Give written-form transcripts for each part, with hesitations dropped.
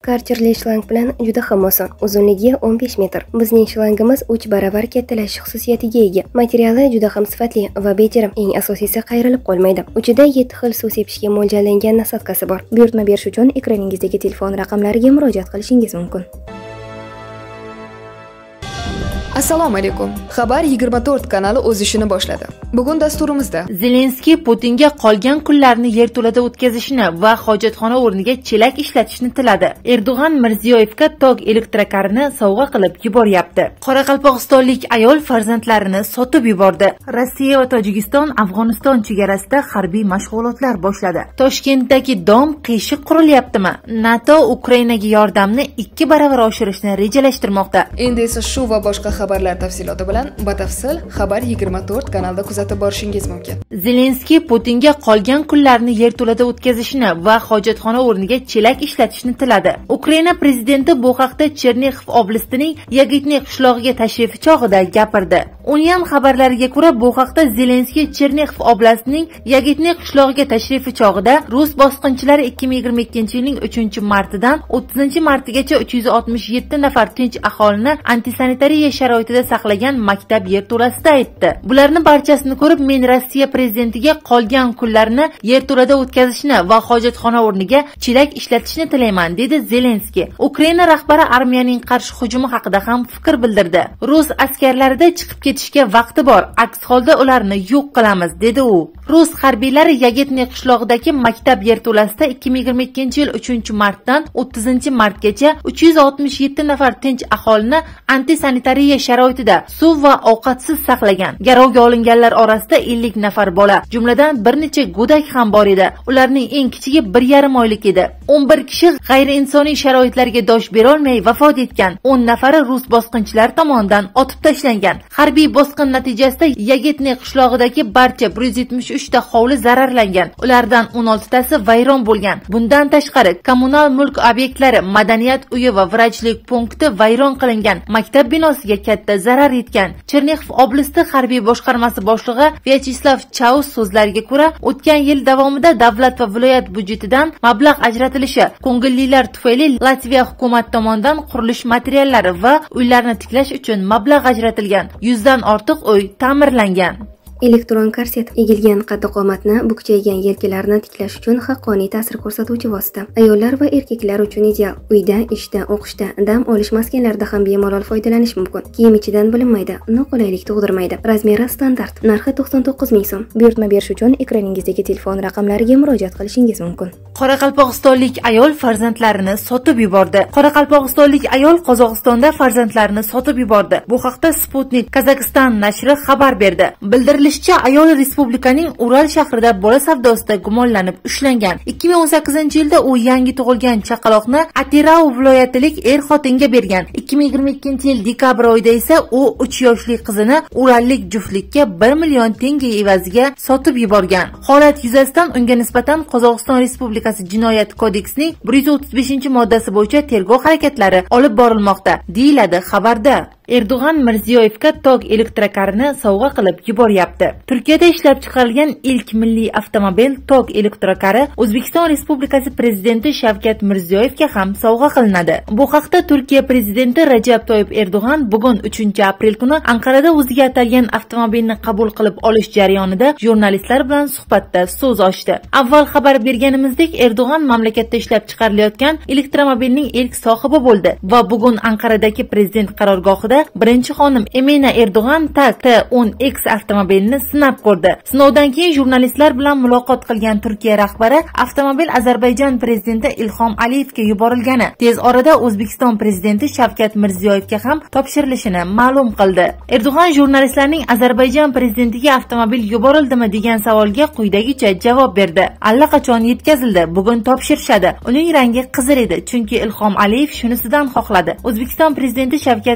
Karcherli shlang bilan juda ham oson. Uzunligi 15 metr. Bizning shlangimiz 3 baravar kattalash xususiyatiga ega. Materiali juda ham sifatli va bejirim. Eng asosiysi qayrilib qolmaydi. Uchida 7 xil suv sepishga mo'ljallangan nasotkasi bor. Buyurtma berish uchun ekraningizdagi telefon raqamlariga murojaat qilishingiz mumkin. Assalomu alaykum. Xabar 24 kanali o'z ishini boshladi. Bugun dasturimizda Zelenskiy Putinga qolgan kunlarni yerto'lada o'tkazishni va hojatxona o'rniga chelak ishlatishni tiladi. Erdo'g'an Mirziyoyevga tok elektrokarini sovg'a qilib yuboryapti. Qoraqalpog'istonlik ayol farzandlarini sotib yubordi. Rossiya va Tojikiston Afg'oniston chegarasida harbiy mashg'ulotlar boshladi. Toshkentdagi dom qiyshiq qurilyaptimi? NATO Ukrainaga yordamni 2 baravar oshirishni rejalashtirmoqda. Endi esa shu va boshqa xabarlar tafsiloti bilan batafsil Xabar 24 kanalida kuzatib borishingiz mumkin. Zelenskiy Putinga qolgan kunlarni yerto'lada o'tkazishni va hojatxona o'rniga chelak ishlatishni tiladi. Ukraina prezidenti bu haqda Chernixiv oblastining Yagitniy qishlog'iga tashrifi chog'ida gapirdi. Union xabarlariga ko'ra, bu haqda Zelenskiy Chernixiv oblastining Yagitniy qishlog'iga tashrifi chog'ida rus bosqinchilari 2022-yilning 3-martidan 30-martigacha 367 nafar tinch aholini antisanitariya sharoitida saqlagan maktab yerto'lasida aytdi. Bularni barchasini ko'rib, men Rossiya prezidentiga qolgan kunlarni yerto'lada o'tkazishni va hojatxona o'rniga chelak ishlatishni tilayman, dedi Zelenskiy. Ukraina rahbari armiyaning qarshi hujumi haqida ham fikr bildirdi. Rus askarlarida chiqib ketishga vaqti bor, aks holda ularni yo'q qilamiz, dedi u. Rus harbiylari Yagitniy qishlog'idagi maktab yerto'lasida 2022-yil 3-martdan 30-martgacha 367 nafar tinch aholini antisanitariya sharoitida suv va ovqatsiz saqlagan. Garovga olinganlar orasida 50 nafar bola, jumladan bir necha go'dak ham bor edi. Ularning eng kichigi 1,5 oylik edi. 11 kishi g'ayriinsoniy sharoitlarga dosh bera olmay vafot etgan. 10 nafari rus bosqinchilar tomonidan otib tashlangan. Harbiy bosqin natijasida Yagitniy qishlog'idagi barcha 173 ta hovli zararlangan. Ulardan 16 tasi vayron bo'lgan. Bundan tashqari kommunal mulk obyektlari, madaniyat uyi va vrachlik punkti vayron qilingan. Maktab binosiga katta zarar yetgan. Chernixiv oblasti harbiy boshqarmasi boshlig'i Vyacheslav Chaus so'zlariga ko'ra, o'tgan yil davomida davlat va viloyat byudjetidan mablag' ajratilishi, ko'ngillilar tufayli Latviya hukumat tomonidan qurilish materiallari va uylarni tiklash uchun mablag' ajratilgan. 100 dan ortiq uy ta'mirlangan. Elektron korset egilgan qaddi-qomatni, bukchaygan yelkalarni tiklash uchun haqqoniy ta'sir ko'rsatuvchi vosita. Ayollar va erkaklar uchun ideal. Uyda, ishda, o'qishda, dam olish maskanlarida ham bemalol foydalanish mumkin. Kiyim ichidan bilinmaydi, noqulaylik tug'dirmaydi. Razmeri standart. Narxi 99 ming so'm. Buyurtma berish uchun ekraningizdagi telefon raqamlariga murojaat qilishingiz mumkin. Qoraqalpog'istonlik ayol farzandlarini sotib yubordi. Qoraqalpog'istonlik ayol Qozog'istonda farzandlarini sotib yubordi. Bu haqda Sputnik Kazakhstan nashri xabar berdi. Bildirilishicha, ayol respublikaning Ural shahrida bola savdosida gumonlanib ushlangan. 2018-yilda u yangi tug'ilgan chaqaloqni Atirau viloyatilik er-xotinga bergan. 2022-yil dekabr oyida esa u 3 yoshli qizini urallik juftlikka 1 million tenge evaziga sotib yuborgan. Holat yuzasidan unga nisbatan Qozog'iston Respublikasi Jinoyat kodeksining 135-moddasi bo'yicha tergov harakatlari olib borilmoqda, deyiladi xabarda. Erdo'g'an Mirziyoyevga tok elektrokarini sovg'a qilib yuboryapti. Turkiyada ishlab chiqarilgan ilk milliy avtomobil tok elektrokari O'zbekiston Respublikasi prezidenti Shavkat Mirziyoyevga ham sovg'a qilinadi. Bu haqda Turkiya prezidenti Rajab Toyyib Erdo'g'an bugun 3-aprel kuni Anqarada o'ziga atalgan avtomobilni qabul qilib olish jarayonida jurnalistlar bilan suhbatda so'z ochdi. Avval xabar berganimizdek, Erdo'g'an mamlakatda ishlab chiqarilayotgan elektromobilning ilk sohibi bo'ldi va bugun Anqaradagi prezident qarorgohida birinchi xonim Emina Erdo'g'an T10X avtomobilini sinab ko'rdi. Sinovdan keyin jurnalistlar bilan muloqot qilgan Turkiya rahbari avtomobil Ozarbayjon prezidenti Ilhom Aliyevga yuborilgani, tez orada O'zbekiston prezidenti Shavkat Mirziyoyevga ham topshirilishini ma'lum qildi. Erdo'g'an jurnalistlarning Ozarbayjon prezidentiga avtomobil yuborildimi degan savolga quyidagicha javob berdi. Allaqachon yetkazildi, bugun topshirishadi. Uning rangi qizil edi, chunki Ilhom Aliyev shunisidan xohladi. O'zbekiston prezidenti Shavkat Mirziyoyev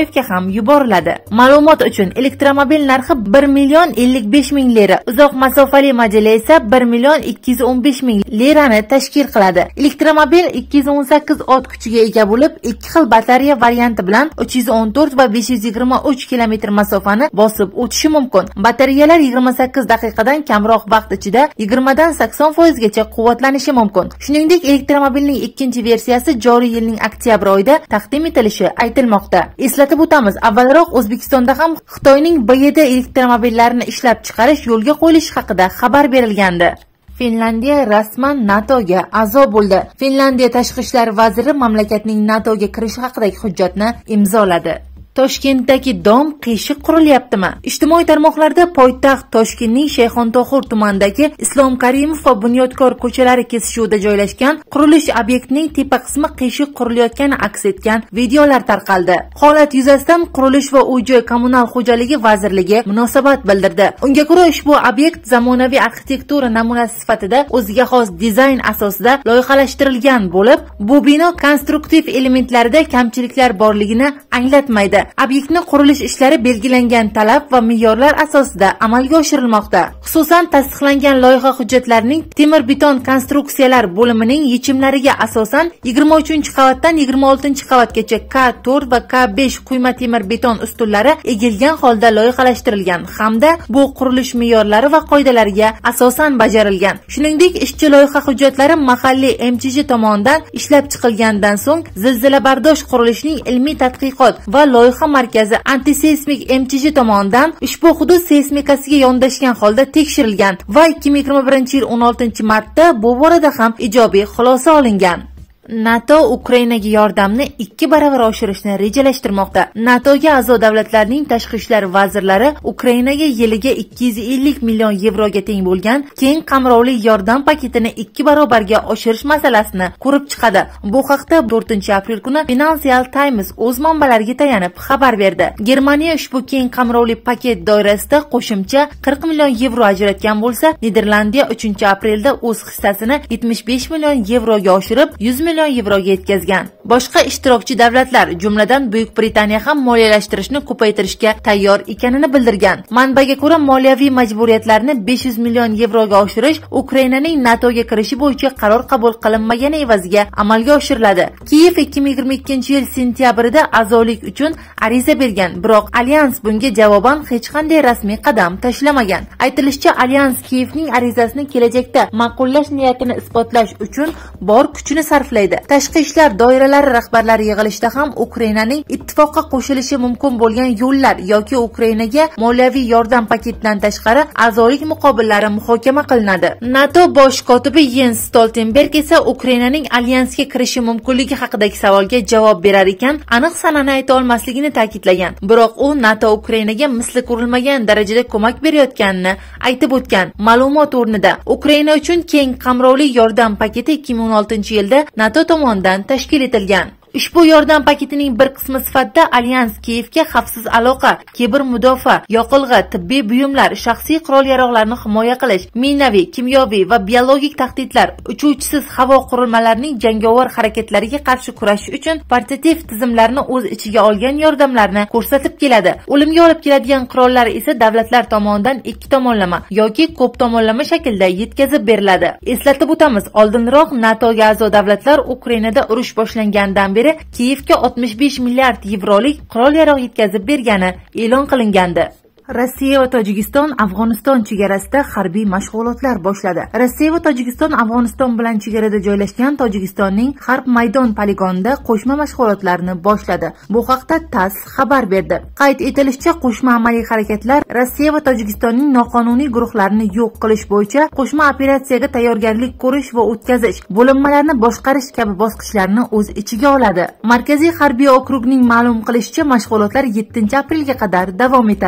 Mirziyoyevga ham yuboriladi. Ma'lumot uchun, elektromobil narxi 1 million 55 ming lira, uzoq masofali modeli esa 1 million 215 ming lirani tashkil qiladi. Elektromobil 218 ot kuchiga ega bo'lib, ikki xil batareya varianti bilan 314 va 523 kilometr masofani bosib o'tishi mumkin. Batareyalar 28 daqiqadan kamroq vaqt ichida 20 dan 80% gacha quvvatlanishi mumkin. Shuningdek, elektromobilning ikkinchi versiyasi joriy yilning oktyabr oyida taqdim etilishi aytilmoqda. Eslatib o'tamiz, avvalroq O'zbekistonda ham Xitoyning BYD elektromobillarini ishlab chiqarish yo'lga qo'yilishi haqida xabar berilgandi. Finlandiya rasman NATOga a'zo bo'ldi. Finlandiya tashqi ishlar vaziri mamlakatning NATOga kirishi haqidagi hujjatni imzoladi. Toshkentdagi dom qiyshiq qurilyaptimi? Ijtimoiy tarmoqlarda poytaxt Toshkentning Shayxontohur tumanidagi Islom Karimov va Bunyodkor ko'chalari kesishuvida joylashgan qurilish obyektining tepa qismi qiyshiq qurilayotgani aks etgan videolar tarqaldi. Holat yuzasidan Qurilish va uy-joy kommunal xo'jaligi vazirligi munosabat bildirdi. Unga ko'ra, ushbu obyekt zamonaviy arxitektura namunasi sifatida o'ziga xos dizayn asosida loyihalashtirilgan bo'lib, bu bino konstruktiv elementlarida kamchiliklar borligini anglatmaydi. Obyektni qurilish ishlari belgilangan talab va me'yorlar asosida amalga oshirilmoqda. Xususan, tasdiqlangan loyiha hujjatlarining temir beton konstruksiyalar bo'limining yechimlariga asosan 23-qavatdan 26-qavatgacha K4 va K5 quyma temir beton ustunlari egilgan holda loyihalashtirilgan hamda bu qurilish me'yorlari va qoidalariga asosan bajarilgan. Shuningdek, ishchi loyiha hujjatlari mahalliy MChJ tomonidan ishlab chiqilgandan so'ng zilzilabardosh qurilishning ilmiy tadqiqot va loyiha markazi antiseysmik MChJ tomonidan ushbu hudud seysmikasiga yondashgan holda tekshirilgan va 2021-yil 16-martda bu borada ham ijobiy xulosa olingan. NATO Ukrainaga yordamni 2 baravar oshirishni rejalashtirmoqda. NATOga a'zo davlatlarning tashqi ishlar vazirlari Ukrainaga yiliga 250 million yevroga teng bo'lgan keng qamrovli yordam paketini 2 barobarga oshirish masalasini ko'rib chiqadi. Bu haqda 4-aprel kuni Financial Times o'z manbalariga tayanib xabar berdi. Germaniya ushbu keng qamrovli paket doirasida qo'shimcha 40 million yevro ajratgan bo'lsa, Niderlandiya 3-aprelda o'z hissasini 75 million yevroga oshirib 100 million yevroga yetkazgan. Boshqa ishtirokchi davlatlar, jumladan Buyuk Britaniya ham moliyalashtirishni ko'paytirishga tayyor ekanini bildirgan. Manbaga ko'ra, moliyaviy majburiyatlarni 500 million yevroga oshirish Ukrainaning NATOga kirishi bo'yicha qaror qabul qilinmagani evaziga amalga oshiriladi. Kiyev 2022-yil sentyabrida a'zolik uchun ariza bergan, biroq alyans bunga javoban hech qanday rasmiy qadam tashlamagan. Aytilishicha, alyans Kiyevning arizasini kelajakda ma'qullash niyatini isbotlash uchun bor kuchini sarflaydi. Tashqi ishlar doiralari rahbarlari yig'ilishida ham Ukrainaning ittifoqqa qo'shilishi mumkin bo'lgan yo'llar yoki Ukrainaga moliyaviy yordam paketidan tashqari a'zolik muqobillari muhokama qilinadi. NATO bosh kotibi Jens Stoltenberg esa Ukrainaning alyansga kirishi mumkinligi haqidagi savolga javob berar ekan, aniq sanani ayta olmasligini ta'kidlagan. Biroq u NATO Ukrainaga misli ko'rilmagan darajada ko'mak berayotganini aytib o'tgan. Ma'lumot o'rnida, Ukraina uchun keng qamrovli yordam paketi 2016-yilda NATO tomonidan tashkil etilgan. Ushbu yordam paketining bir qismi sifatida alyans Kiyevga xavfsiz aloqa, kiber mudofaa, yoqilg'i, tibbiy buyumlar, shaxsiy qurol-yarog'larni himoya qilish, minaviy, kimyoviy va biologik tahdidlar, uchuvchisiz havo qurilmalarining jangovar harakatlariga qarshi kurashish uchun portativ tizimlarni o'z ichiga olgan yordamlarni ko'rsatib keladi. O'limga olib keladigan qurollar esa davlatlar tomonidan ikki tomonlama yoki ko'p tomonlama shaklda yetkazib beriladi. Eslatib o'tamiz, oldinroq NATOga a'zo davlatlar Ukrainada urush boshlangandan beri Kiyevga 65 milliard yevrolik qurol-yarog' yetkazib bergani e'lon qilingandi. Rossiya va Tojikiston Afg'oniston chegarasida harbiy mashg'ulotlar boshladi. Rossiya va Tojikiston Afg'oniston bilan chegarada joylashgan Tojikistonning Harb maydon poligonida qo'shma mashg'ulotlarni boshladi. Bu haqda TASS xabar berdi. Qayd etilishicha, qo'shma amaliy harakatlar Rossiya va Tojikistonning noqonuniy guruhlarini yo'q qilish bo'yicha qo'shma operatsiyaga tayyorgarlik ko'rish va o'tkazish, bo'linmalarni boshqarish kabi bosqichlarni o'z ichiga oladi. Markaziy harbiy okrugning ma'lum qilishicha, mashg'ulotlar 7-aprelga qadar davom etadi.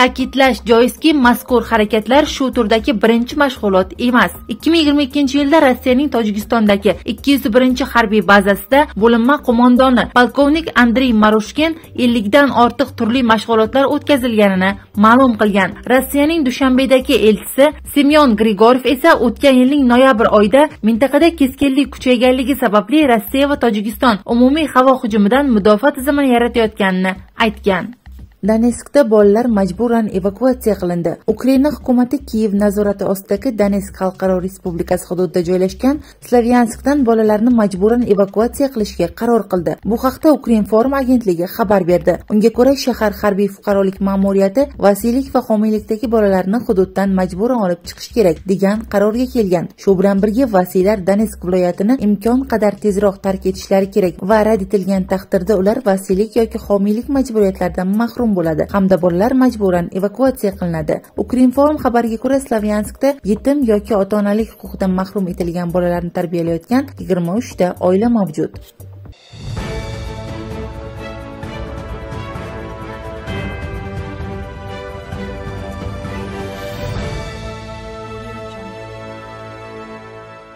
Ta'kidlash joizki, mazkur harakatlar shu turdagi birinchi mashg'ulot emas. 2022-yilda Rossiyaning Tojikistondagi 201 harbiy bazasida bo'linma qo'mondoni polkovnik Andrey Marushkin 50 dan ortiq turli mashg'ulotlar o'tkazilganini ma'lum qilgan. Rossiyaning Dushanbedagi elchisi Semyon Grigoryev esa o'tgan yilning noyabr oyida mintaqada keskinlik kuchayganligi sababli Rossiya va Tojikiston umumiy havo hujumidan mudofaa tizimini yaratayotganini aytgan. Donetskda bolalar majburan evakuatsiya qilindi. Ukraina hukumati Kiyev nazorati ostidagi Donetsk xalqaro respublikasi hududida joylashgan Slavyanskdan bolalarni majburan evakuatsiya qilishga qaror qildi. Bu haqda Ukrinform agentligi xabar berdi. Unga ko'ra, shahar harbiy fuqarolik ma'muriyati vasiylik va homiylikdagi bolalarni hududdan majburan olib chiqish kerak degan qarorga kelgan. Shu bilan birga vasiylar Donetsk viloyatini imkon qadar tezroq tark etishlari kerak va rad etilgan taqdirda ular vasiylik yoki homiylik majburiyatlaridan mahrum bo'ladi hamda bolalar majburan evakuatsiya qilinadi. Ukrinform xabariga ko'ra, Slavyanskda yetim yoki ota-onalik huquqidan mahrum etilgan bolalarni tarbiyalayotgan 23 ta oila mavjud.